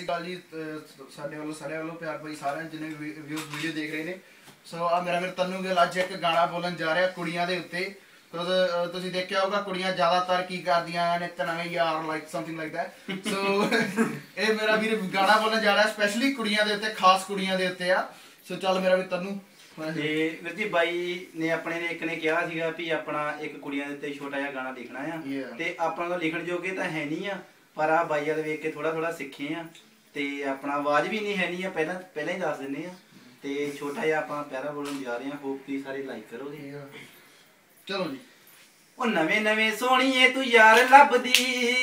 श्री अकाल जी साडे वालों प्यार भाई सारे जिन्हें व्यूज वीडियो देख रहे हैं। सो आ मेरा वीर तन्नू गिल अज एक गाना बोलन जा रहा कुड़ियां दे उत्ते। तुसीं देखिया होगा कुड़ियां ज़्यादातर की करदियां ने तनवे यार like something like that. So ये मेरा वीर गाना बोलन जा रहा है स्पेशली कुड़ियां दे उत्ते, खास कुड़ियां दे उत्ते आ। सो चल मेरा वीर तन्नू ते वीर जी बाई ने अपने ने एक ने कहा सीगा भी अपना एक कुड़ियां दे उत्ते छोटा जिहा गाना लिखना है ते अपना तो लिखण जोगे तां है नहीं आ, पर आ बाई वाल वेख के थोड़ा थोड़ा सीखे आ ते अपना आवाज भी नहीं है नहीं आ, पहला ही दस दिंने आ ते छोटा जिहा आपां पैरा बोलन जा रहे हैं। होप कि सारे लाइक करोगे। चलो जी। ओ नवे नवे सोहणीए तू यार लभदी,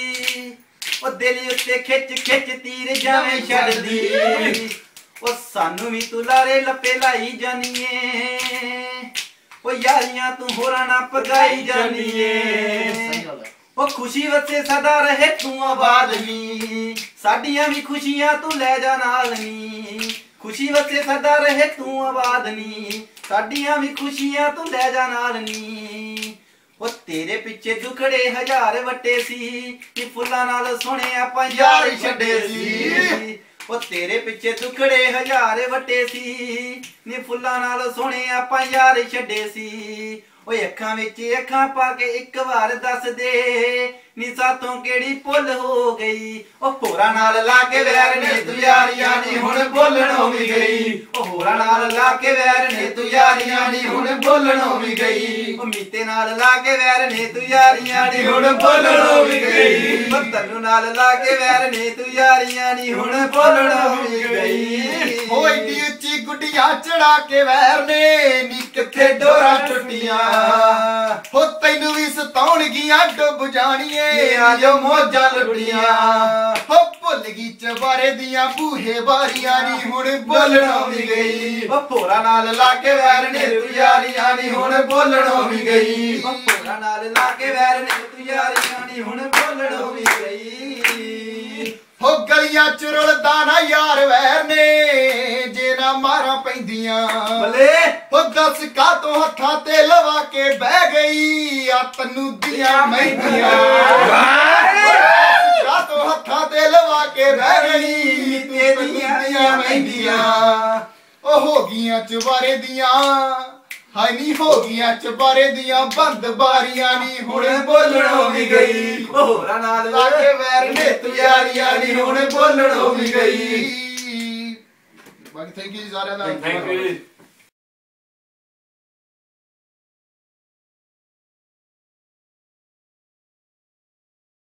ओ दिल उत्ते खिच खिच तीर जावे छड्डदी, ओ सानू भी तू लारे लप्पे लाई जानीए, ओ यारियां तू होरां ना पगाई जानीए, ओ खुशी वसे सदा रहे तू आबाद नी, साडियां भी खुशियां तू ले जा नाल नी, खुशी वसे सदा रहे तू आबाद नी, साडियां भी खुशियां तू ले जा नाल नी। ओ तेरे पिछे दुखड़े हजार वटे सी, नी फुल्लां नाल सोहणे आपां यार छड्डे सी, ओ तेरे पिछे दुखड़े हजार वटे सी, नी फुल्लां नाल सोहणे आपां यार छड्डे सी। ओ अखां विच अखां पा के एक बार दस दे, नी साथों केड़ी भुल हो गई, ओ होरां नाल ला के वैर ने तू यारियां नी हुण बोलणों भी गई, ओ होरां नाल ला के वैर ने तू यारियां नी हुण बोलणों भी गई, ओ मीते नाल ला के वैर ने तू यारियां नी हुण बोलणों भी गई, ओ तन्नू नाल ला के वैर ने तू यारियां नी हुण बोलणों भी गई। ओ इड्डी उच्ची गुड्डियां चढ़ा के वैर ने नी किथे डोरा टुटियां, हो तैनू भी सताउणगियां डुब जाणीए आजो मौजां लुटियां, हो भुल गई चबारे दियां बूहे बारियां नी हुण बोलणों भी गई, ओ भोरा नाल ला के वैर ने तू यारियां नी हुण बोलणों भी गई, ओ भोरा नाल ला के वैर ने तू यारियां नी हुण बोलणों भी गई। हो गलियां च रुलदा ना यार वैर ने जे ना मारां पैंदियां, भले हो दस का तो हत्थां ते लवा के बह गई आ तन्नू दियां मेहंदियां, का तो हत्थां ते लवा के बह गई तेरियां मेहंदियां, ओ हो गियां चबारे दियां हाय नी हो गियां चबारे दियां बंद बारियां नी हुण बोलणों भी गई, ओ होरा नाल ला के वैर ने तू यारियां नी हुण बोलणों भी गई। बाकी थैंक यू सारे दा। Thank you.